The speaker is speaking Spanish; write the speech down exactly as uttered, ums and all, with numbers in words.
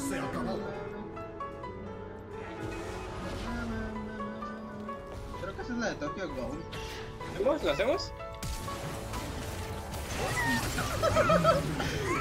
se acabó. Creo que esa es la de Tokyo Ghoul. ¿Hacemos? ¿Lo hacemos?